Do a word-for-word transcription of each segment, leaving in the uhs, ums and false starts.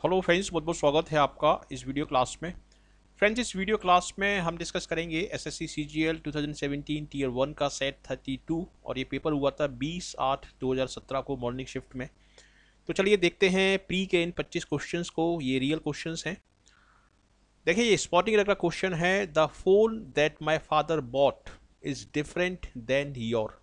Hello friends, बहुत बहुत स्वागत है आपका इस वीडियो क्लास में। फ्रेंड्स, इस वीडियो क्लास में हम डिस्कस करेंगे SSC CGL twenty seventeen tier one का सेट थर्टी टू और ये पेपर हुआ था बीस आठ दो हज़ार सत्रह को मॉर्निंग शिफ्ट में। तो चलिए देखते हैं प्री के इन पच्चीस क्वेश्चंस को। ये रियल क्वेश्चंस हैं। देखिए, ये स्पॉटिंग का क्वेश्चन है। The phone that my father bought is different than your.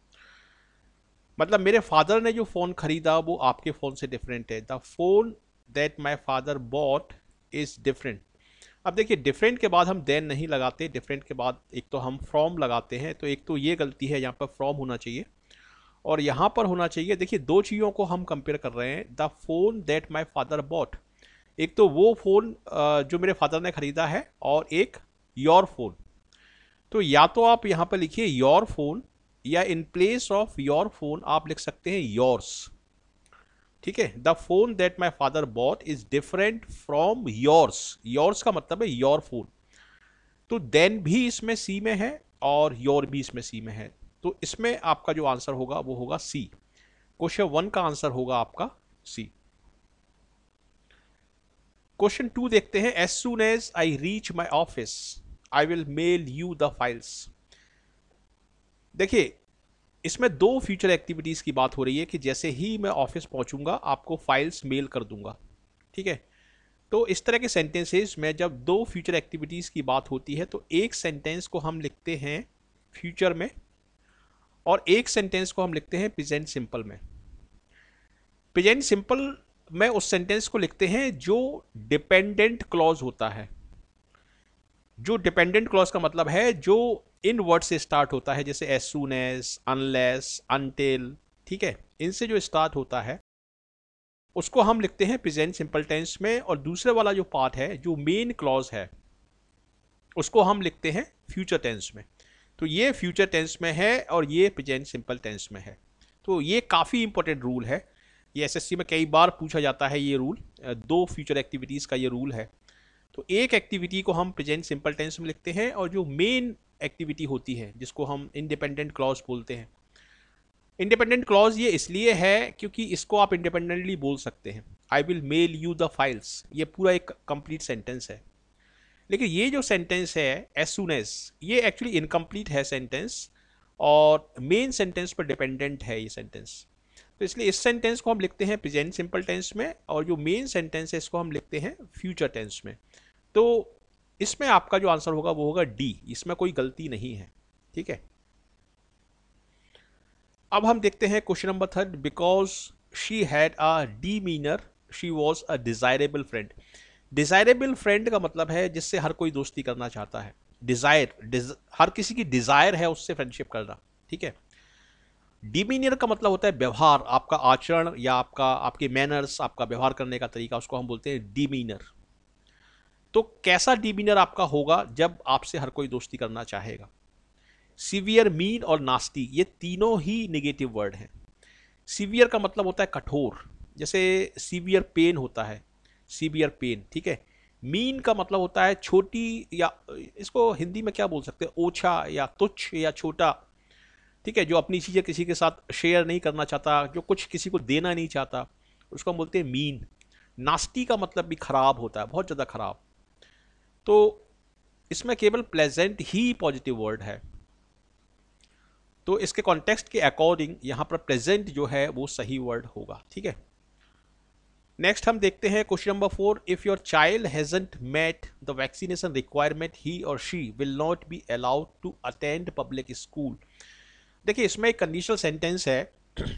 मतलब मेरे फादर ने जो फ़ोन खरीदा वो आपके फ़ोन से डिफरेंट है। The phone that my father bought is different. अब देखिए, डिफरेंट के बाद हम देन नहीं लगाते। डिफरेंट के बाद एक तो हम फ्रॉम लगाते हैं, तो एक तो ये गलती है, यहाँ पर फ्रॉम होना चाहिए और यहाँ पर होना चाहिए। देखिए, दो चीज़ों को हम कंपेयर कर रहे हैं। The phone that my father bought, एक तो वो फ़ोन जो मेरे फादर ने खरीदा है और एक योर फोन। तो या तो आप यहाँ पर लिखिए योर फोन या in place of your phone आप लिख सकते हैं योर्स। ठीक है, the phone that my father bought is different from yours. Yours का मतलब है योर फोन। तो देन भी इसमें सी में है और योर भी इसमें सी में है। तो इसमें आपका जो आंसर होगा वो होगा सी। क्वेश्चन वन का आंसर होगा आपका सी। क्वेश्चन टू देखते हैं। As soon as I reach my office I will mail you the files. देखिए, इसमें दो फ्यूचर एक्टिविटीज़ की बात हो रही है कि जैसे ही मैं ऑफिस पहुंचूंगा आपको फाइल्स मेल कर दूंगा। ठीक है, तो इस तरह के सेंटेंसेस में जब दो फ्यूचर एक्टिविटीज़ की बात होती है तो एक सेंटेंस को हम लिखते हैं फ्यूचर में और एक सेंटेंस को हम लिखते हैं प्रेजेंट सिंपल में। प्रेजेंट सिंपल में उस सेंटेंस को लिखते हैं जो डिपेंडेंट क्लॉज होता है। जो डिपेंडेंट क्लॉज का मतलब है जो इन वर्ड से स्टार्ट होता है, जैसे as soon as, unless, until. ठीक है, इनसे जो स्टार्ट होता है उसको हम लिखते हैं प्रेजेंट सिंपल टेंस में, और दूसरे वाला जो पार्ट है जो मेन क्लॉज है उसको हम लिखते हैं फ्यूचर टेंस में। तो ये फ्यूचर टेंस में है और ये प्रेजेंट सिंपल टेंस में है। तो ये काफ़ी इंपॉर्टेंट रूल है। ये एसएससी में कई बार पूछा जाता है। ये रूल दो फ्यूचर एक्टिविटीज़ का ये रूल है। तो एक एक्टिविटी को हम प्रेजेंट सिंपल टेंस में लिखते हैं और जो मेन एक्टिविटी होती है जिसको हम इंडिपेंडेंट क्लॉज बोलते हैं। इंडिपेंडेंट क्लॉज ये इसलिए है क्योंकि इसको आप इंडिपेंडेंटली बोल सकते हैं। I will mail you the files, ये पूरा एक कंप्लीट सेंटेंस है। लेकिन ये जो सेंटेंस है एज सुन एज, ये एक्चुअली इनकम्प्लीट है सेंटेंस और मेन सेंटेंस पर डिपेंडेंट है ये सेंटेंस। तो इसलिए इस सेंटेंस को हम लिखते हैं प्रेजेंट सिंपल टेंस में और जो मेन सेंटेंस है इसको हम लिखते हैं फ्यूचर टेंस में। तो इसमें आपका जो आंसर होगा वो होगा डी। इसमें कोई गलती नहीं है। ठीक है, अब हम देखते हैं question number third. Because she had a demeanor she was a desirable friend. Desirable friend का मतलब है जिससे हर कोई दोस्ती करना चाहता है। डिजायर डिज, हर किसी की डिजायर है उससे फ्रेंडशिप करना। ठीक है, डिमीनियर का मतलब होता है व्यवहार, आपका आचरण या आपका आपके मैनर्स, आपका व्यवहार करने का तरीका, उसको हम बोलते हैं डिमीनर। तो कैसा डिमीनर आपका होगा जब आपसे हर कोई दोस्ती करना चाहेगा। सीवियर, मीन और नास्टी ये तीनों ही नेगेटिव वर्ड हैं। सीवियर का मतलब होता है कठोर, जैसे सीवियर पेन होता है, सीवियर पेन। ठीक है, मीन का मतलब होता है छोटी, या इसको हिंदी में क्या बोल सकते हैं, ओछा या तुच्छ या छोटा। ठीक है, जो अपनी चीज़ें किसी के साथ शेयर नहीं करना चाहता, जो कुछ किसी को देना नहीं चाहता, उसको हम बोलते हैं मीन। नास्टी का मतलब भी खराब होता है, बहुत ज़्यादा खराब। तो इसमें केवल प्लेजेंट ही पॉजिटिव वर्ड है। तो इसके कॉन्टेक्स्ट के अकॉर्डिंग यहाँ पर प्रेजेंट जो है वो सही वर्ड होगा। ठीक है, नेक्स्ट हम देखते हैं question number four. If your child hasn't met the vaccination requirement he or she will not be allowed to attend public school. देखिए, इसमें एक कंडीशनल सेंटेंस है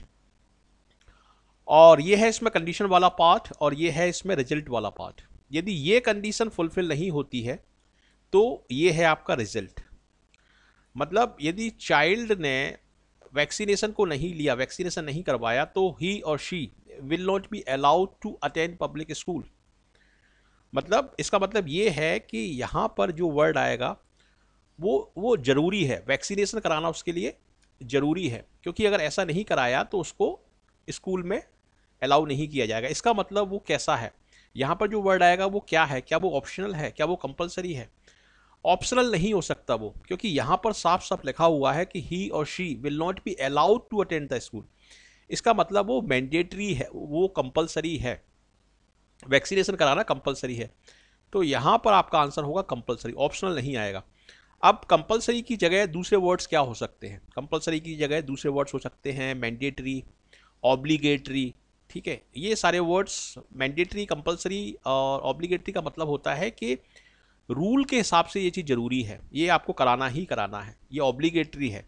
और ये है इसमें कंडीशन वाला पार्ट और ये है इसमें रिजल्ट वाला पार्ट। यदि ये कंडीशन फुलफिल नहीं होती है तो ये है आपका रिजल्ट। मतलब यदि चाइल्ड ने वैक्सीनेशन को नहीं लिया, वैक्सीनेशन नहीं करवाया, तो he or she will not be allowed to attend public school. मतलब इसका मतलब ये है कि यहाँ पर जो वर्ड आएगा वो वो जरूरी है, वैक्सीनेशन कराना उसके लिए जरूरी है, क्योंकि अगर ऐसा नहीं कराया तो उसको स्कूल में अलाउ नहीं किया जाएगा। इसका मतलब वो कैसा है, यहाँ पर जो वर्ड आएगा वो क्या है, क्या वो ऑप्शनल है, क्या वो कंपलसरी है। ऑप्शनल नहीं हो सकता वो, क्योंकि यहाँ पर साफ साफ लिखा हुआ है कि he or she will not be allowed to attend the school. इसका मतलब वो मैंडेटरी है, वो कंपलसरी है। वैक्सीनेशन कराना कंपलसरी है, तो यहां पर आपका आंसर होगा कंपलसरी, ऑप्शनल नहीं आएगा। अब कंपलसरी की जगह दूसरे वर्ड्स क्या हो सकते हैं? कंपलसरी की जगह दूसरे वर्ड्स हो सकते हैं मैंडेटरी, ऑब्लिगेटरी, ठीक है। ये सारे वर्ड्स मैंडेटरी, कंपलसरी और ऑब्लिगेटरी का मतलब होता है कि रूल के हिसाब से ये चीज़ जरूरी है, ये आपको कराना ही कराना है, ये ऑब्लिगेटरी है,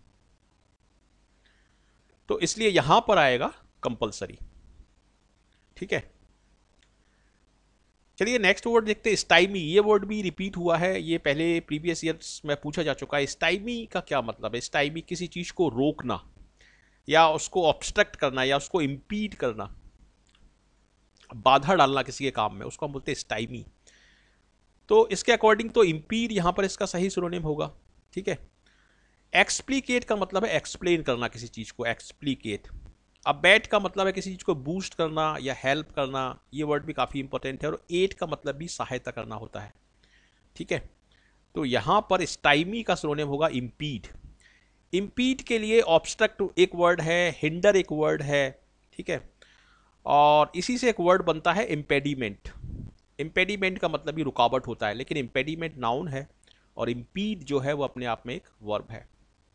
तो इसलिए यहां पर आएगा कंपलसरी, ठीक है। चलिए नेक्स्ट वर्ड देखते हैं, स्टाइमी। ये वर्ड भी रिपीट हुआ है, ये पहले प्रीवियस ईयर्स में पूछा जा चुका है। स्टाइमी का क्या मतलब है? स्टाइमी किसी चीज को रोकना या उसको ऑब्स्ट्रक्ट करना या उसको इम्पीड करना, बाधा डालना किसी के काम में, उसको हम बोलते हैं स्टाइमी। तो इसके अकॉर्डिंग तो इम्पीड यहां पर इसका सही सिनोनिम होगा, ठीक है। एक्सप्लिकेट का मतलब है एक्सप्लेन करना किसी चीज को, एक्सप्लिकेट। अब बैट का मतलब है किसी चीज को बूस्ट करना या हेल्प करना, ये वर्ड भी काफी इंपॉर्टेंट है। और एड का मतलब भी सहायता करना होता है, ठीक है। तो यहां पर स्टाइमी का सिनोनिम होगा इम्पीड। इम्पीड के लिए ऑब्स्ट्रक्ट एक वर्ड है, हिंडर एक वर्ड है, ठीक है। और इसी से एक वर्ड बनता है इम्पेडिमेंट। इम्पेडिमेंट का मतलब भी रुकावट होता है, लेकिन इम्पेडिमेंट नाउन है और इम्पीड जो है वो अपने आप में एक वर्ब है।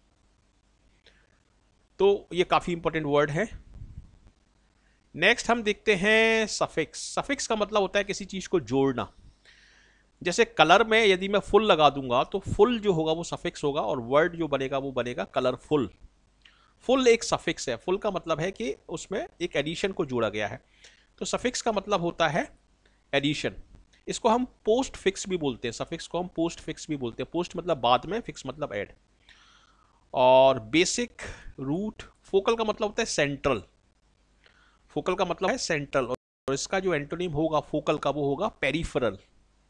तो ये काफी इंपॉर्टेंट वर्ड है। नेक्स्ट हम देखते हैं सफिक्स। सफिक्स का मतलब होता है किसी चीज को जोड़ना। जैसे कलर में यदि मैं फुल लगा दूंगा तो फुल जो होगा वो सफिक्स होगा और वर्ड जो बनेगा वो बनेगा कलरफुल। फुल एक सफिक्स है, फुल का मतलब है कि उसमें एक एडिशन को जोड़ा गया है, तो सफिक्स का मतलब होता है एडिशन। इसको हम पोस्ट फिक्स भी बोलते हैं, सफिक्स को हम पोस्ट फिक्स भी बोलते हैं। पोस्ट मतलब बाद में, फिक्स मतलब ऐड। और बेसिक, रूट, फोकल का मतलब होता है सेंट्रल। फोकल का मतलब है सेंट्रल, और इसका जो एंटोनिम होगा फोकल का वो होगा पेरिफेरल।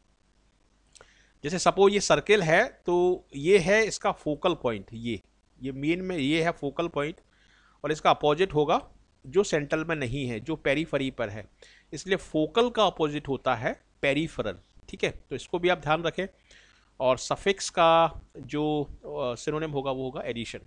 जैसे सपोज ये सर्किल है तो ये है इसका फोकल पॉइंट, ये ये मेन में ये है फोकल पॉइंट, और इसका अपोजिट होगा जो सेंट्रल में नहीं है, जो पेरीफेरी पर है। इसलिए फोकल का अपोजिट होता है पेरीफेरल, ठीक है। तो इसको भी आप ध्यान रखें। और सफिक्स का जो सिनोनिम होगा वो होगा एडिशन।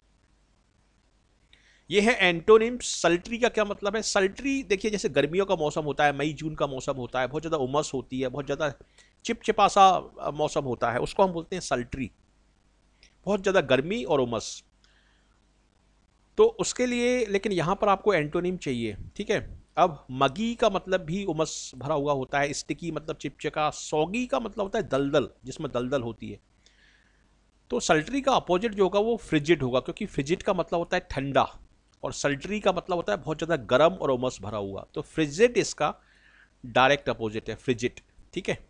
ये है एंटोनिम। सल्ट्री का क्या मतलब है? सल्ट्री देखिए, जैसे गर्मियों का मौसम होता है, मई जून का मौसम होता है, बहुत ज़्यादा उमस होती है, बहुत ज़्यादा चिपचिपा सा मौसम होता है, उसको हम बोलते हैं सल्ट्री, बहुत ज़्यादा गर्मी और उमस। तो उसके लिए लेकिन यहाँ पर आपको एंटोनिम चाहिए, ठीक है। अब मगी का मतलब भी उमस भरा हुआ होता है, स्टिकी मतलब चिपचिका, सौगी का मतलब होता है दलदल, जिसमें दलदल होती है। तो सल्ट्री का अपोजिट जो होगा वो फ्रिजिड होगा, क्योंकि फ्रिजिड का मतलब होता है ठंडा और सल्ट्री का मतलब होता है बहुत ज़्यादा गर्म और उमस भरा हुआ। तो फ्रिजिड इसका डायरेक्ट अपोजिट है, फ्रिजिड, ठीक है।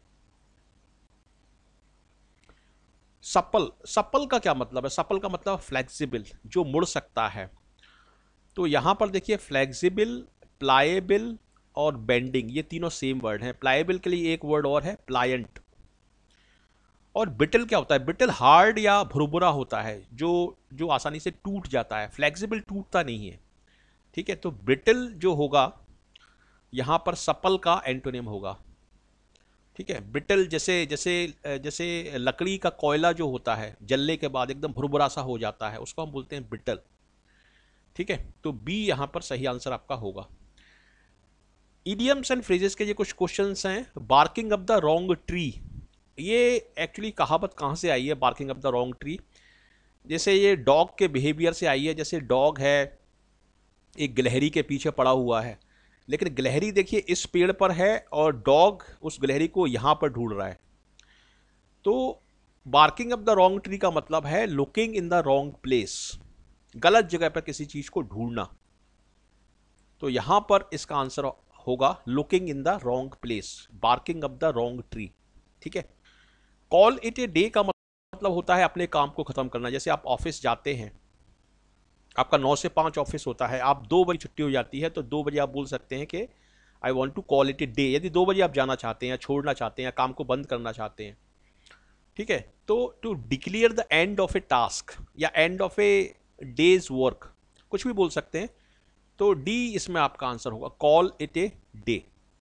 सपल, सपल का क्या मतलब है? सपल का मतलब फ्लेक्सिबल, जो मुड़ सकता है। तो यहां पर देखिए फ्लेक्सिबल, प्लाएबल और बेंडिंग, ये तीनों सेम वर्ड हैं। प्लाएबल के लिए एक वर्ड और है प्लायंट। और ब्रिटल क्या होता है? ब्रिटल हार्ड या भुरभुरा होता है, जो जो आसानी से टूट जाता है। फ्लेक्सिबल टूटता नहीं है, ठीक है। तो ब्रिटल जो होगा यहां पर सपल का एंटोनिम होगा, ठीक है। ब्रिटल जैसे जैसे जैसे लकड़ी का कोयला जो होता है जलने के बाद एकदम भुरभुरा सा हो जाता है, उसको हम बोलते हैं ब्रिटल, ठीक है। तो बी यहां पर सही आंसर आपका होगा। इडियम्स एंड फ्रेजेस के ये कुछ क्वेश्चंस हैं। Barking up the wrong tree, ये एक्चुअली कहावत कहाँ से आई है? Barking up the wrong tree, जैसे ये डॉग के बिहेवियर से आई है। जैसे डॉग है, एक गिलहरी के पीछे पड़ा हुआ है, लेकिन गिलहरी देखिए इस पेड़ पर है और डॉग उस गिलहरी को यहां पर ढूंढ रहा है। तो barking up the wrong tree का मतलब है looking in the wrong place, गलत जगह पर किसी चीज को ढूंढना। तो यहां पर इसका आंसर होगा looking in the wrong place, barking up the wrong tree, ठीक है। कॉल इट ए डे का मतलब होता है अपने काम को खत्म करना। जैसे आप ऑफिस जाते हैं, आपका नौ से पाँच ऑफिस होता है, आप दो बजे छुट्टी हो जाती है, तो दो बजे आप बोल सकते हैं कि I want to call it a day, यदि दो बजे आप जाना चाहते हैं या छोड़ना चाहते हैं या काम को बंद करना चाहते हैं, ठीक है। तो to declare the end of a task या end of a day's work, कुछ भी बोल सकते हैं। तो डी इसमें आपका आंसर होगा, call it a day.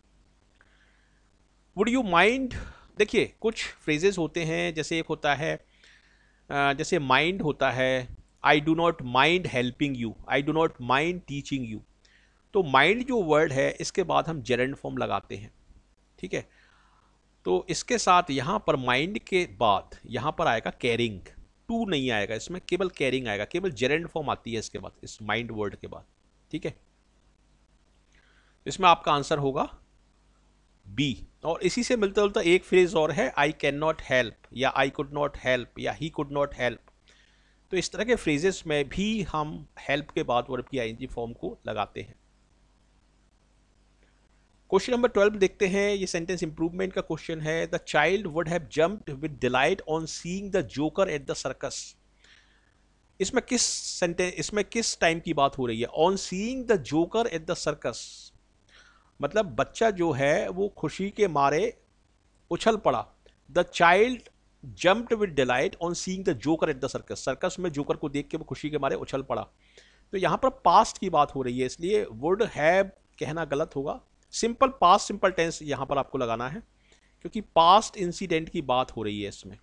Would you mind, देखिए कुछ फ्रेजेस होते हैं, जैसे एक होता है जैसे माइंड होता है, I do not mind helping you, I do not mind teaching you. तो माइंड जो वर्ड है इसके बाद हम जेरेंड फॉर्म लगाते हैं, ठीक है। तो इसके साथ यहाँ पर माइंड के बाद यहाँ पर आएगा कैरिंग, टू नहीं आएगा इसमें, केवल कैरिंग आएगा, केवल जेरेंड फॉर्म आती है इसके बाद, इस माइंड वर्ड के बाद, ठीक है। इसमें आपका आंसर होगा बी। और इसी से मिलता जुलता एक फ्रेज और है, आई कैन नॉट हेल्प, या आई कुड नॉट हेल्प, या ही कुड नॉट हेल्प। तो इस तरह के फ्रेजेस में भी हम हेल्प के बाद वर्ब की आईएनजी फॉर्म को लगाते हैं। क्वेश्चन नंबर ट्वेल्व देखते हैं, ये सेंटेंस इंप्रूवमेंट का क्वेश्चन है। The child would have jumped with delight on seeing the joker at the circus. इसमें किस सेंटेंस, इसमें किस टाइम की बात हो रही है? On seeing the joker at the circus, मतलब बच्चा जो है वो खुशी के मारे उछल पड़ा। The child jumped with delight on seeing the joker at the circus, circus में जोकर को देख के वो खुशी के मारे उछल पड़ा। तो यहाँ पर पास्ट की बात हो रही है, इसलिए वुड हैव कहना गलत होगा। सिंपल पास्ट सिंपल टेंस यहाँ पर आपको लगाना है, क्योंकि पास्ट इंसिडेंट की बात हो रही है इसमें।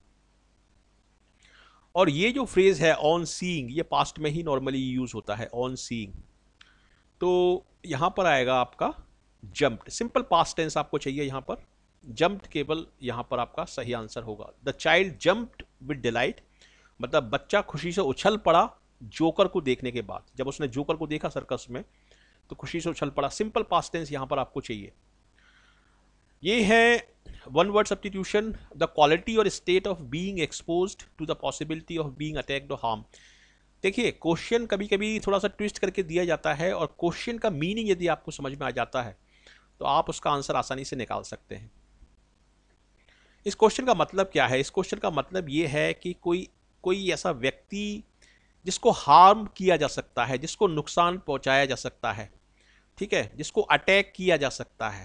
और ये जो फ्रेज है ऑन सीइंग, ये पास्ट में ही नॉर्मली यूज होता है, ऑन सीइंग। तो यहाँ पर आएगा आपका जंप्ड, सिंपल पास्ट टेंस आपको चाहिए यहाँ पर, जंप्ड केवल यहाँ पर आपका सही आंसर होगा। The child jumped with delight, मतलब बच्चा खुशी से उछल पड़ा जोकर को देखने के बाद, जब उसने जोकर को देखा सर्कस में तो खुशी से उछल पड़ा। सिंपल पास्ट टेंस यहाँ पर आपको चाहिए। ये है one word substitution. The quality or state of being exposed to the possibility of being attacked or harm. देखिए क्वेश्चन कभी कभी थोड़ा सा ट्विस्ट करके दिया जाता है, और क्वेश्चन का मीनिंग यदि आपको समझ में आ जाता है तो आप उसका आंसर आसानी से निकाल सकते हैं। इस क्वेश्चन का मतलब क्या है? इस क्वेश्चन का मतलब ये है कि कोई कोई ऐसा व्यक्ति जिसको हार्म किया जा सकता है, जिसको नुकसान पहुंचाया जा सकता है, ठीक है, जिसको अटैक किया जा सकता है,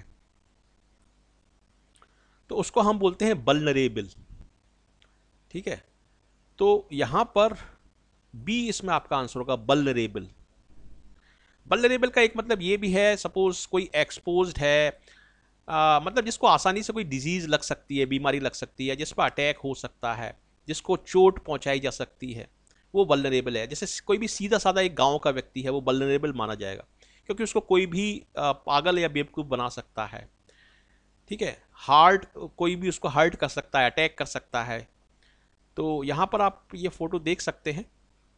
तो उसको हम बोलते हैं वल्नरेबल, ठीक है। तो यहां पर बी इसमें आपका आंसर होगा, वल्नरेबल। वल्नरेबल का एक मतलब ये भी है, सपोज कोई एक्सपोज्ड है, आ, मतलब जिसको आसानी से कोई डिजीज लग सकती है, बीमारी लग सकती है, जिस पर अटैक हो सकता है, जिसको चोट पहुंचाई जा सकती है, वो वल्नरेबल है। जैसे कोई भी सीधा साधा एक गांव का व्यक्ति है, वो वल्नरेबल माना जाएगा, क्योंकि उसको कोई भी पागल या बेवकूफ़ बना सकता है, ठीक है। हार्ट, कोई भी उसको हर्ट कर सकता है, अटैक कर सकता है। तो यहाँ पर आप ये फोटो देख सकते हैं।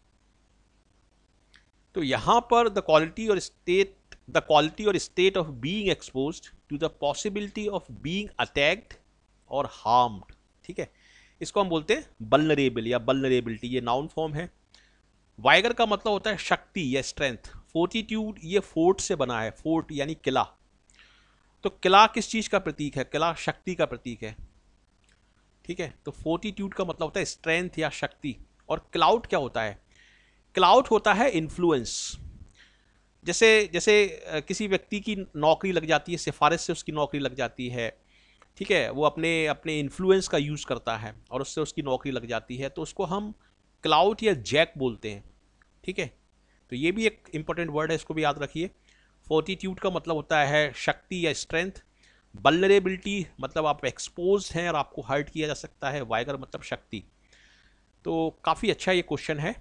तो यहाँ पर the quality or state the quality or state of being exposed to the possibility of being attacked or harmed, ठीक है, इसको हम बोलते हैं वल्नरेबल या वल्नरेबिलिटी। ये नाउन फॉर्म है। वाइगर का मतलब होता है शक्ति या स्ट्रेंथ। फोर्टिट्यूड, ये फोर्ट से बना है, फोर्ट यानी किला। तो किला किस चीज का प्रतीक है? किला शक्ति का प्रतीक है, ठीक है। तो फोर्टिट्यूड का मतलब होता है स्ट्रेंथ या शक्ति। और क्लाउड क्या होता है? क्लाउड होता है इन्फ्लुएंस। जैसे जैसे किसी व्यक्ति की नौकरी लग जाती है, सिफारिश से उसकी नौकरी लग जाती है, ठीक है, वो अपने अपने इन्फ्लुएंस का यूज़ करता है और उससे उसकी नौकरी लग जाती है, तो उसको हम क्लाउड या जैक बोलते हैं, ठीक है। तो ये भी एक इंपॉर्टेंट वर्ड है, इसको भी याद रखिए। फोर्टिट्यूड का मतलब होता है शक्ति या स्ट्रेंथ। वल्नरेबिलिटी मतलब आप एक्सपोज हैं और आपको हर्ट किया जा सकता है। वाइगर मतलब शक्ति। तो काफ़ी अच्छा ये क्वेश्चन है।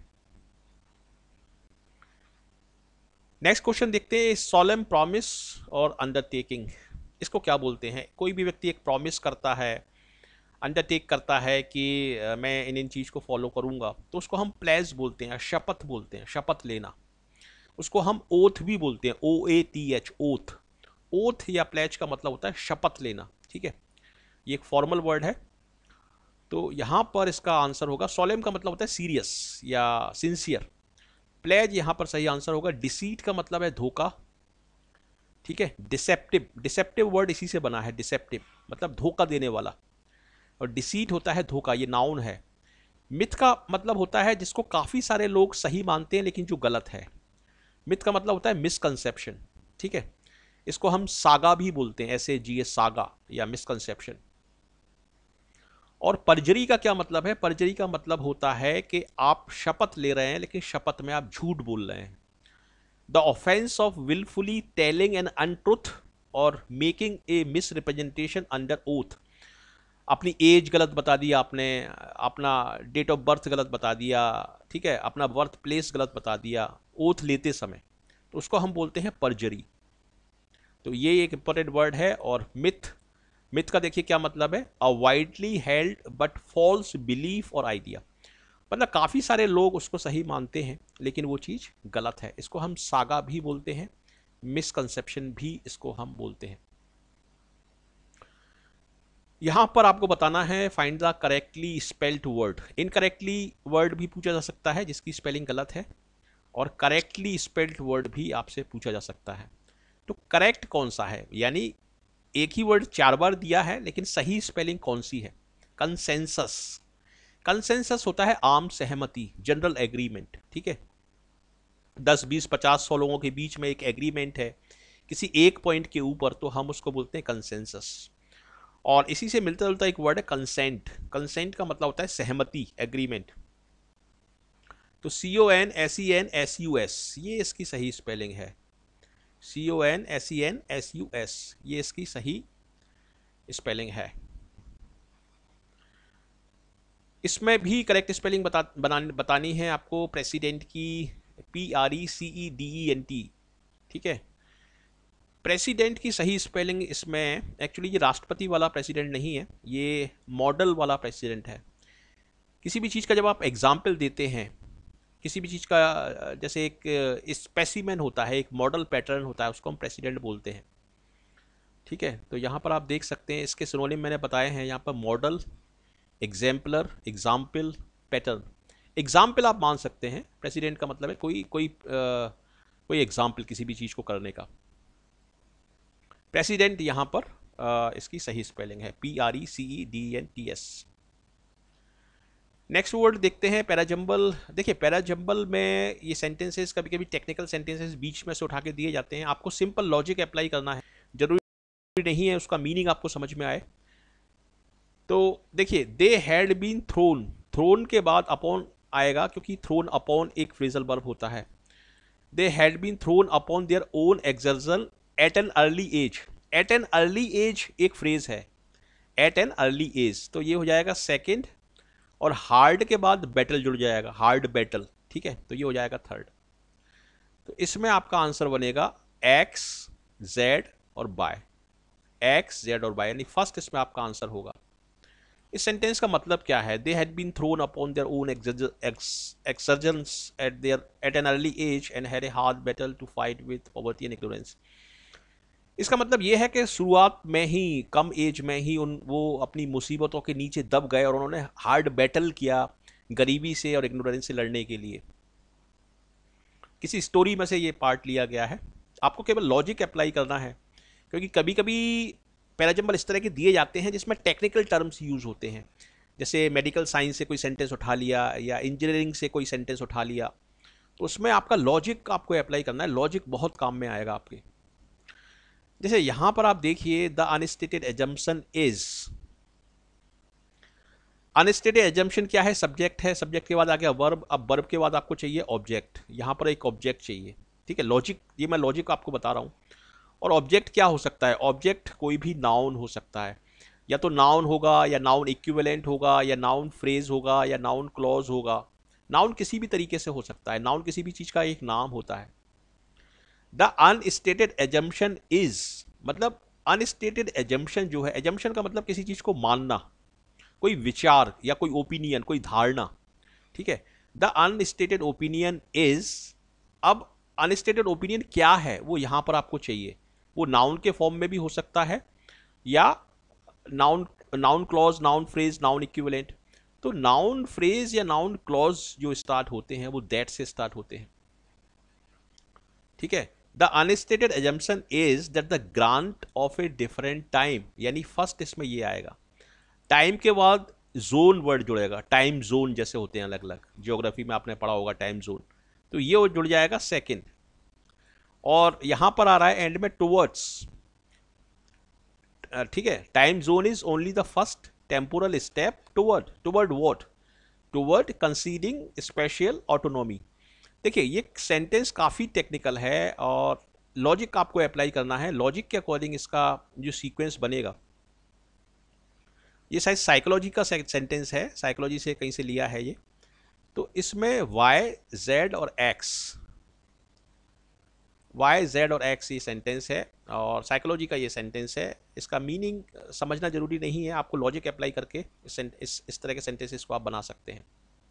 नेक्स्ट क्वेश्चन देखते हैं, सॉलेम प्रॉमिस और अंडरटेकिंग, इसको क्या बोलते हैं? कोई भी व्यक्ति एक प्रॉमिस करता है, अंडरटेक करता है कि मैं इन इन चीज़ को फॉलो करूंगा, तो उसको हम प्लेज बोलते हैं, शपथ बोलते हैं, शपथ लेना। उसको हम ओथ भी बोलते हैं, O A T H, oath. Oath या प्लेज का मतलब होता है शपथ लेना, ठीक है। ये एक फॉर्मल वर्ड है। तो यहाँ पर इसका आंसर होगा, सॉलेम का मतलब होता है सीरियस या सिंसियर। प्लेज यहाँ पर सही आंसर होगा। डिसीट का मतलब है धोखा, ठीक है। डिसेप्टिव, डिसेप्टिव वर्ड इसी से बना है, डिसेप्टिव मतलब धोखा देने वाला, और डिसीट होता है धोखा, ये नाउन है। मिथ का मतलब होता है जिसको काफ़ी सारे लोग सही मानते हैं लेकिन जो गलत है। मिथ का मतलब होता है मिसकंसेप्शन, ठीक है। इसको हम सागा भी बोलते हैं, ऐसे जी एस, सागा या मिसकंसेप्शन। और परजरी का क्या मतलब है? परजरी का मतलब होता है कि आप शपथ ले रहे हैं लेकिन शपथ में आप झूठ बोल रहे हैं। The offence of wilfully telling an untruth और making a misrepresentation under oath. अपनी एज गलत बता दिया आपने, अपना डेट ऑफ बर्थ गलत बता दिया, ठीक है, अपना बर्थ प्लेस गलत बता दिया ओथ लेते समय, तो उसको हम बोलते हैं परजरी। तो ये एक इंपॉर्टेंट वर्ड है। और मिथ मिथ का देखिए क्या मतलब है, a widely held but false belief और आइडिया, मतलब काफ़ी सारे लोग उसको सही मानते हैं लेकिन वो चीज़ गलत है। इसको हम सागा भी बोलते हैं, मिसकंसेप्शन भी इसको हम बोलते हैं। यहां पर आपको बताना है find the correctly spelled word. Incorrectly word भी पूछा जा सकता है जिसकी स्पेलिंग गलत है, और करेक्टली स्पेल्ड वर्ड भी आपसे पूछा जा सकता है। तो करेक्ट कौन सा है, यानी एक ही वर्ड चार बार दिया है लेकिन सही स्पेलिंग कौन सी है? कंसेंसस। कंसेंसस होता है आम सहमति, जनरल एग्रीमेंट, ठीक है। दस बीस पचास सौ लोगों के बीच में एक एग्रीमेंट है किसी एक पॉइंट के ऊपर, तो हम उसको बोलते हैं कंसेंसस। और इसी से मिलता जुलता एक वर्ड है कंसेंट। कंसेंट का मतलब होता है सहमति, एग्रीमेंट। तो C O N S E N S U S, ये इसकी सही स्पेलिंग है। C O N S E N S U S, ये इसकी सही स्पेलिंग है। इसमें भी करेक्ट स्पेलिंग बता बना बतानी है आपको प्रेसिडेंट की, P R E C E D E N T, ठीक है। प्रेसिडेंट की सही स्पेलिंग इसमें, एक्चुअली ये राष्ट्रपति वाला प्रेसिडेंट नहीं है, ये मॉडल वाला प्रेसिडेंट है। किसी भी चीज़ का जब आप एग्जाम्पल देते हैं, किसी भी चीज़ का, जैसे एक स्पेसिमेन होता है, एक मॉडल पैटर्न होता है, उसको हम प्रेसिडेंट बोलते हैं, ठीक है। तो यहाँ पर आप देख सकते हैं इसके सिनोनिम मैंने बताए हैं यहाँ पर, model, exemplar, example, pattern. Example आप मान सकते हैं, प्रेसिडेंट का मतलब है कोई कोई आ, कोई एग्जाम्पल किसी भी चीज़ को करने का। प्रेसिडेंट यहाँ पर आ, इसकी सही स्पेलिंग है P R E C E D N T S. Next word देखते हैं पैराजम्बल। देखिए पैराजम्बल में ये सेंटेंसेस कभी कभी टेक्निकल सेंटेंसेस बीच में से उठा के दिए जाते हैं, आपको सिंपल लॉजिक अप्लाई करना है, जरूरी नहीं है उसका मीनिंग आपको समझ में आए। तो देखिए they had been thrown, thrown के बाद अपॉन आएगा क्योंकि थ्रोन अपॉन एक फ्रेजल वर्ब होता है। They had been thrown upon their own exertion at an early age. At an early age एक फ्रेज है, एट एन अर्ली एज, तो ये हो जाएगा सेकेंड, और हार्ड के बाद बैटल जुड़ जाएगा, हार्ड बैटल, ठीक है, तो ये हो जाएगा थर्ड। तो इसमें आपका आंसर बनेगा एक्स, जेड और बाय, एक्स, जेड और बाय, यानी फर्स्ट इसमें आपका आंसर होगा। इस सेंटेंस का मतलब क्या है? They had been thrown upon their own exertions at their at an early age and had a hard battle to fight with poverty and ignorance. इसका मतलब ये है कि शुरुआत में ही, कम एज में ही उन वो अपनी मुसीबतों के नीचे दब गए और उन्होंने हार्ड बैटल किया गरीबी से और इग्नोरेंस से लड़ने के लिए। किसी स्टोरी में से ये पार्ट लिया गया है, आपको केवल लॉजिक अप्लाई करना है, क्योंकि कभी कभी पैराजम्बल इस तरह के दिए जाते हैं जिसमें टेक्निकल टर्म्स यूज होते हैं, जैसे मेडिकल साइंस से कोई सेंटेंस उठा लिया या इंजीनियरिंग से कोई सेंटेंस उठा लिया, तो उसमें आपका लॉजिक आपको अप्लाई करना है, लॉजिक बहुत काम में आएगा आपके। जैसे यहां पर आप देखिए the unstated assumption is, unstated assumption क्या है? सब्जेक्ट है, सब्जेक्ट के बाद आ गया वर्ब, अब वर्ब के बाद आपको चाहिए ऑब्जेक्ट, यहां पर एक ऑब्जेक्ट चाहिए, ठीक है। लॉजिक, ये मैं लॉजिक आपको बता रहा हूं। और ऑब्जेक्ट क्या हो सकता है? ऑब्जेक्ट कोई भी नाउन हो सकता है, या तो नाउन होगा या नाउन इक्विवेलेंट होगा या नाउन फ्रेज होगा या नाउन क्लॉज होगा। नाउन किसी भी तरीके से हो सकता है, नाउन किसी भी चीज का एक नाम होता है। द अनस्टेटेड एजम्पशन इज, मतलब अनस्टेटेड एजम्पशन जो है, एजम्पशन का मतलब किसी चीज को मानना, कोई विचार या कोई ओपिनियन, कोई धारणा, ठीक है। द अनस्टेटेड ओपिनियन इज, अब अनस्टेटेड ओपिनियन क्या है वो यहां पर आपको चाहिए, वो नाउन के फॉर्म में भी हो सकता है या noun, noun clause, noun phrase, noun equivalent. तो नाउन फ्रेज या नाउन क्लॉज जो स्टार्ट होते हैं वो दैट से स्टार्ट होते हैं, ठीक है। The unstated assumption is that the grant of a different time, यानी फर्स्ट इसमें ये आएगा, टाइम के बाद जोन वर्ड जुड़ेगा, टाइम जोन जैसे होते हैं अलग अलग, ज्योग्राफी में आपने पढ़ा होगा टाइम जोन, तो ये जुड़ जाएगा सेकंड। और यहां पर आ रहा है एंड में टुवर्ड्स, ठीक है। Time zone is only the first temporal step toward, toward what? Toward conceding special autonomy. देखिए ये सेंटेंस काफी टेक्निकल है और लॉजिक आपको अप्लाई करना है, लॉजिक के अकॉर्डिंग इसका जो सीक्वेंस बनेगा, ये शायद साइकोलॉजी का सेंटेंस है, साइकोलॉजी से कहीं से लिया है ये। तो इसमें y, z और x, वाई जेड और एक्स ये सेंटेंस है और साइकोलॉजी का ये सेंटेंस है। इसका मीनिंग समझना जरूरी नहीं है, आपको लॉजिक अप्लाई करके इस इस, इस तरह के सेंटेंसेस को आप बना सकते हैं।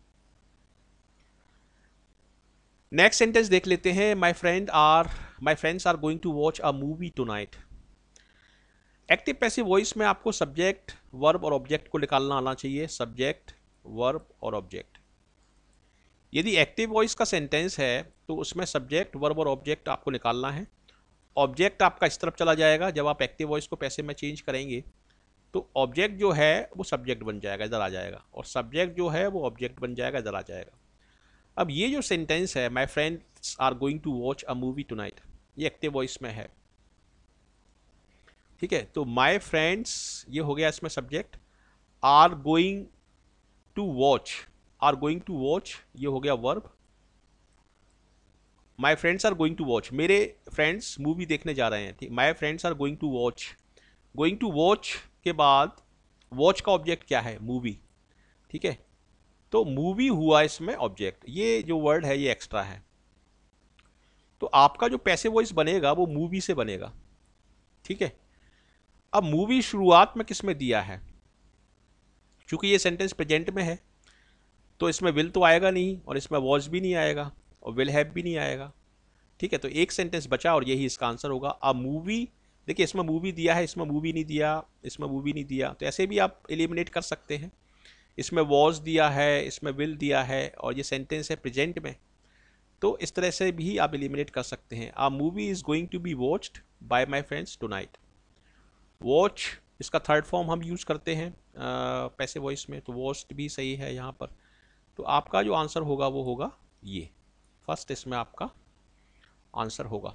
नेक्स्ट सेंटेंस देख लेते हैं। My friend are my friends are going to watch a movie tonight. Active passive voice में आपको सब्जेक्ट वर्ब और ऑब्जेक्ट को निकालना आना चाहिए। सब्जेक्ट वर्ब और ऑब्जेक्ट। यदि एक्टिव वॉइस का सेंटेंस है तो उसमें सब्जेक्ट वर्ब और ऑब्जेक्ट आपको निकालना है। ऑब्जेक्ट आपका इस तरफ चला जाएगा, जब आप एक्टिव वॉइस को पैसिव में चेंज करेंगे तो ऑब्जेक्ट जो है वो सब्जेक्ट बन जाएगा, इधर आ जाएगा, और सब्जेक्ट जो है वो ऑब्जेक्ट बन जाएगा, इधर आ जाएगा। अब ये जो सेंटेंस है, my friends are going to watch a movie tonight, ये एक्टिव वॉइस में है। ठीक है, तो माई फ्रेंड्स ये हो गया इसमें subject, are going to watch, are going to watch ये हो गया verb. My friends are going to watch, मेरे फ्रेंड्स मूवी देखने जा रहे हैं। ठीक, my friends are going to watch, going to watch के बाद वॉच का ऑब्जेक्ट क्या है, मूवी। ठीक है, तो मूवी हुआ इसमें ऑब्जेक्ट, ये जो वर्ड है ये एक्स्ट्रा है। तो आपका जो पैसिव वॉइस बनेगा वो मूवी से बनेगा। ठीक है, अब मूवी शुरुआत में किस में दिया है, क्योंकि ये सेंटेंस प्रेजेंट में है तो इसमें विल तो आएगा नहीं और इसमें वॉज भी नहीं आएगा और विल हैव भी नहीं आएगा। ठीक है, तो एक सेंटेंस बचा और यही इसका आंसर होगा। अ मूवी, देखिए इसमें मूवी दिया है, इसमें मूवी नहीं दिया, इसमें मूवी नहीं दिया, तो ऐसे भी आप एलिमिनेट कर सकते हैं। इसमें वॉज दिया है, इसमें विल दिया है और ये सेंटेंस है प्रेजेंट में, तो इस तरह से भी आप एलिमिनेट कर सकते हैं। A movie is going to be watched by my friends tonight. Watch इसका थर्ड फॉर्म हम यूज़ करते हैं पैसिव वॉइस में, तो वॉच्ड भी सही है यहाँ पर। तो आपका जो आंसर होगा वो होगा ये फर्स्ट, इसमें आपका आंसर होगा।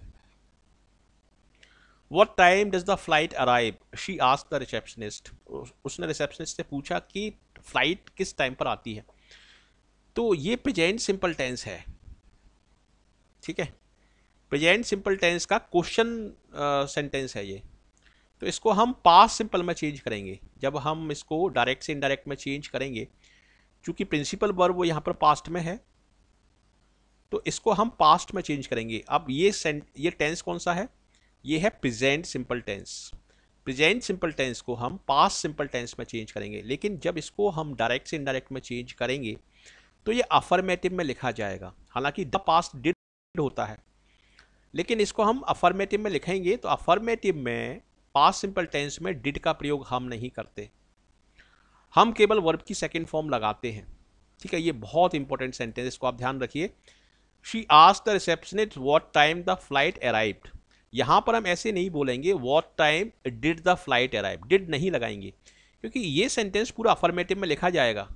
What time does the flight arrive, she asked the receptionist. उसने रिसेप्शनिस्ट से पूछा कि फ्लाइट किस टाइम पर आती है। तो ये प्रेजेंट सिंपल टेंस है। ठीक है, प्रेजेंट सिंपल टेंस का क्वेश्चन सेंटेंस है ये, तो इसको हम पास्ट सिंपल में चेंज करेंगे। जब हम इसको डायरेक्ट से इनडायरेक्ट में चेंज करेंगे, क्योंकि प्रिंसिपल वर्ब वो यहाँ पर पास्ट में है, तो इसको हम पास्ट में चेंज करेंगे। अब ये ये टेंस कौन सा है, ये है present simple tense. Present simple tense को हम पास्ट सिंपल टेंस में चेंज करेंगे, लेकिन जब इसको हम डायरेक्ट से इनडायरेक्ट में चेंज करेंगे तो ये अफर्मेटिव में लिखा जाएगा। हालांकि द पास्ट डिड होता है, लेकिन इसको हम अफर्मेटिव में लिखेंगे तो अफर्मेटिव में पास्ट सिंपल टेंस में डिड का प्रयोग हम नहीं करते, हम केवल वर्ब की सेकेंड फॉर्म लगाते हैं। ठीक है, ये बहुत इंपॉर्टेंट सेंटेंस, इसको आप ध्यान रखिए। She asked the receptionist what time the flight arrived. यहां पर हम ऐसे नहीं बोलेंगे what time did the flight arrive, did नहीं लगाएंगे, क्योंकि ये सेंटेंस पूरा अफर्मेटिव में लिखा जाएगा।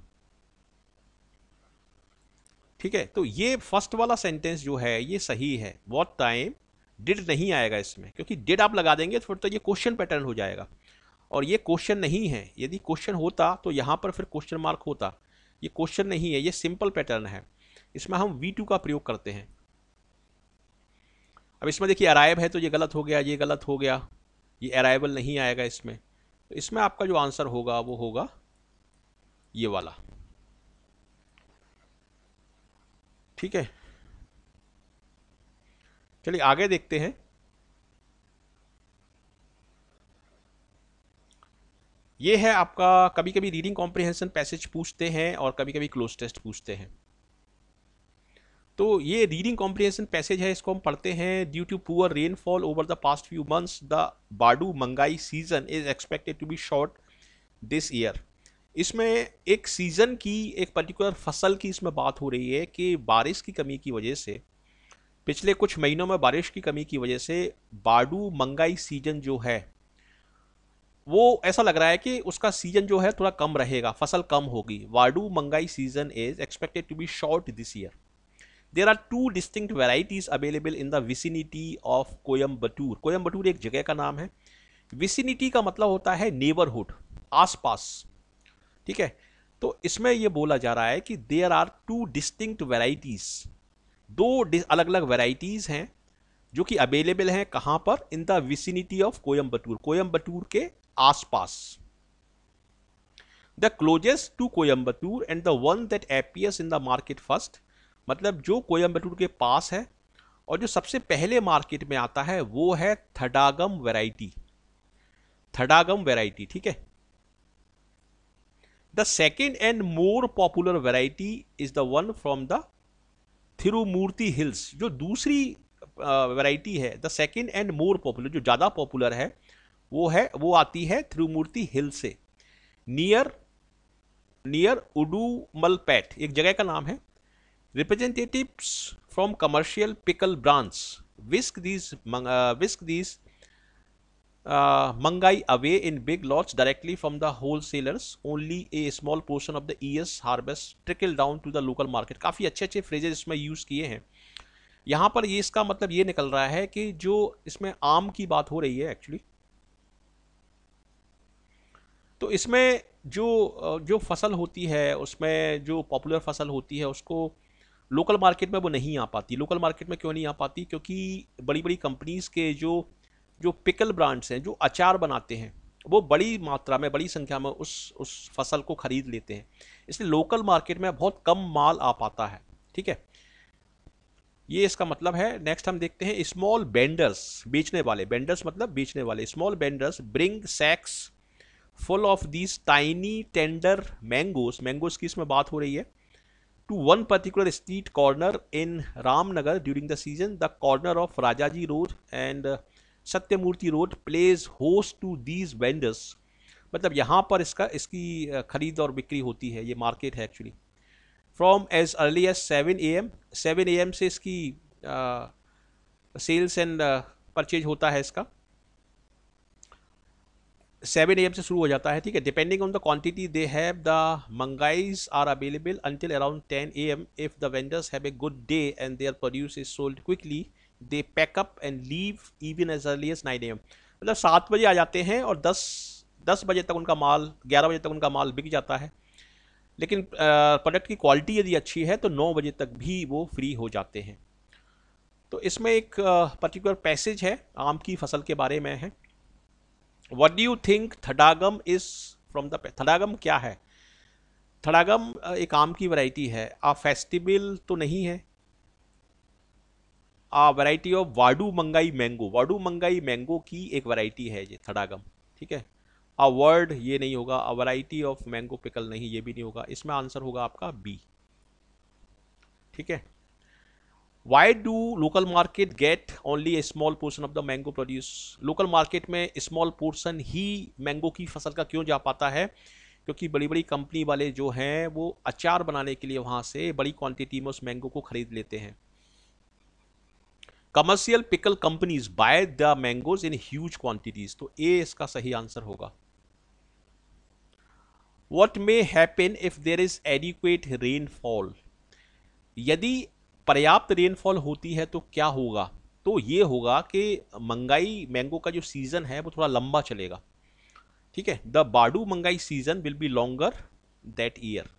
ठीक है, तो ये फर्स्ट वाला सेंटेंस जो है ये सही है, व्हाट टाइम डिड नहीं आएगा इसमें, क्योंकि डिड आप लगा देंगे तो फिर तो ये क्वेश्चन पैटर्न हो जाएगा, और ये क्वेश्चन नहीं है। यदि क्वेश्चन होता तो यहां पर फिर क्वेश्चन मार्क होता, ये क्वेश्चन नहीं है, ये सिंपल पैटर्न है। इसमें हम वी टू का प्रयोग करते हैं। अब इसमें देखिए अराइव है तो ये गलत हो गया, ये गलत हो गया, ये अराइवल नहीं आएगा इसमें, तो इसमें आपका जो आंसर होगा वो होगा ये वाला। ठीक है, चलिए आगे देखते हैं। ये है आपका, कभी कभी रीडिंग कॉम्प्रिहेंशन पैसेज पूछते हैं और कभी कभी क्लोज टेस्ट पूछते हैं। तो ये रीडिंग कॉम्प्रिहेंशन पैसेज है, इसको हम पढ़ते हैं। Due to poor rainfall over the past few months the vadu mangai season is expected to be short this year. इसमें एक सीजन की, एक पर्टिकुलर फसल की इसमें बात हो रही है कि बारिश की कमी की वजह से, पिछले कुछ महीनों में बारिश की कमी की वजह से बाडू मंगाई सीजन जो है वो ऐसा लग रहा है कि उसका सीजन जो है थोड़ा कम रहेगा, फसल कम होगी। Vadu mangai season is expected to be short this year. There are two distinct varieties available in the vicinity of Coimbatore. Coimbatore एक जगह का नाम है। विसिनिटी का मतलब होता है नेबरहुड, आसपास। ठीक है, तो इसमें यह बोला जा रहा है कि there are two distinct varieties, दो अलग अलग वेराइटीज हैं जो कि अवेलेबल हैं कहां पर, in the vicinity of Coimbatore, Coimbatore के आसपास। The closest to Coimbatore and the one that appears in the market first, मतलब जो कोयम्बटूर के पास है और जो सबसे पहले मार्केट में आता है वो है थडागम वैरायटी, थडागम वैरायटी, ठीक है। The second and more popular variety is the one from the Thirumoorthy hills. जो दूसरी वैरायटी uh, है, the second and more popular, जो ज़्यादा पॉपुलर है वो है, वो आती है थिरुमूर्ति हिल से, नियर नियर उडुमलपेट, एक जगह का नाम है। Representatives from commercial pickle branch whisk these whisk these mangai away in big lots directly from the wholesalers, only a small portion of the year's harvest trickle down to the local market. काफ़ी अच्छे अच्छे phrases इसमें use किए हैं। यहाँ पर ये इसका मतलब ये निकल रहा है कि जो इसमें आम की बात हो रही है एक्चुअली, तो इसमें जो जो फसल होती है, उसमें जो पॉपुलर फसल होती है उसको लोकल मार्केट में वो नहीं आ पाती। लोकल मार्केट में क्यों नहीं आ पाती? क्योंकि बड़ी बड़ी कंपनीज़ के जो जो पिकल ब्रांड्स हैं, जो अचार बनाते हैं, वो बड़ी मात्रा में, बड़ी संख्या में उस उस फसल को खरीद लेते हैं, इसलिए लोकल मार्केट में बहुत कम माल आ पाता है, ठीक है। ये इसका मतलब है। नेक्स्ट हम देखते हैं स्मॉल बेंडर्स, बेचने वाले, बेंडर्स मतलब बेचने वाले, small vendors bring sacks full of these tiny tender mangoes, mangoes की इसमें बात हो रही है, to one particular street corner in Ramnagar during the season. The corner of Rajaji road and Sathyamurthy road plays host to these vendors. मतलब यहाँ पर इसका इसकी खरीद और बिक्री होती है, ये मार्केट है actually. From as early as seven A M, seven A M से इसकी सेल्स एंड परचेज होता है इसका, सेवन ए एम से शुरू हो जाता है, ठीक है। Depending on the quantity they have, the mangais are available until around ten A M. If the vendors have a good day and their produce is sold quickly, they pack up and leave even as early as nine A M. मतलब सात बजे आ जाते हैं और दस दस बजे तक उनका माल, ग्यारह बजे तक उनका माल बिक जाता है। लेकिन प्रोडक्ट की क्वालिटी यदि अच्छी है तो नौ बजे तक भी वो फ्री हो जाते हैं। तो इसमें एक पर्टिकुलर पैसेज है आम की फसल के बारे में है। What do you think Thadagam is from the, Thadagam क्या है? थडागम एक आम की वैरायटी है। आ फेस्टिवल तो नहीं है। आ वैरायटी ऑफ वाडू मंगाई मैंगो, वाडू मंगाई मैंगो की एक वैरायटी है ये थडागम, ठीक है। आ वर्ड ये नहीं होगा, a variety of mango pickle नहीं, ये भी नहीं होगा। इसमें आंसर होगा आपका बी, ठीक है। Why do local market get only a small portion of the mango produce? Local market में स्मॉल पोर्शन ही मैंगो की फसल का क्यों जा पाता है? क्योंकि बड़ी बड़ी कंपनी वाले जो हैं वो अचार बनाने के लिए वहाँ से बड़ी क्वांटिटी में उस मैंगो को खरीद लेते हैं। Commercial pickle companies buy the mangoes in huge quantities, तो ए इसका सही आंसर होगा। What may happen if there is adequate rainfall? यदि पर्याप्त रेनफॉल होती है तो क्या होगा? तो ये होगा कि मंगाई मैंगो का जो सीजन है वो थोड़ा लंबा चलेगा, ठीक है। The vadu mangai season will be longer that year.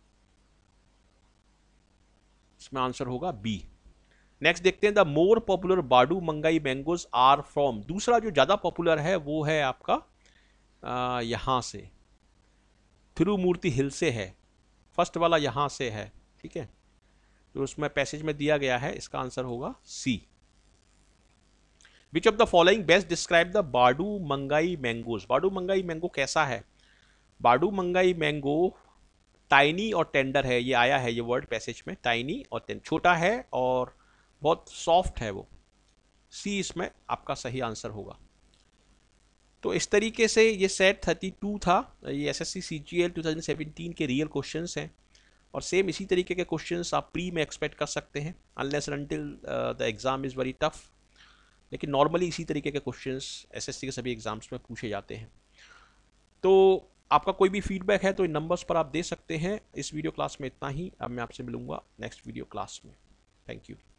इसमें आंसर होगा बी। नेक्स्ट देखते हैं the more popular Badu mangai mangoes are from. दूसरा जो ज्यादा पॉपुलर है वो है आपका आ, यहां से थिरुमूर्ति हिल से है। फर्स्ट वाला यहां से है, ठीक है। तो उसमें पैसेज में दिया गया है, इसका आंसर होगा C. Which of the following best describe the vadu mangai mangoes? बाडू मंगाई मैंगो कैसा है? बाडू मंगाई मैंगो टाइनी और टेंडर है, ये आया है ये वर्ड पैसेज में, टाइनी और टेंडर, छोटा है और बहुत सॉफ्ट है वो। सी इसमें आपका सही आंसर होगा। तो इस तरीके से ये सेट थर्टी टू था, ये एसएससी सीजीएल ट्वेंटी सेवनटीन के रियल क्वेश्चंस हैं। और सेम इसी तरीके के क्वेश्चंस आप प्री में एक्सपेक्ट कर सकते हैं, unless until the exam is very tough. लेकिन नॉर्मली इसी तरीके के क्वेश्चंस एसएससी के सभी एग्जाम्स में पूछे जाते हैं। तो आपका कोई भी फीडबैक है तो इन नंबर्स पर आप दे सकते हैं। इस वीडियो क्लास में इतना ही। अब मैं आपसे मिलूंगा नेक्स्ट वीडियो क्लास में। Thank you.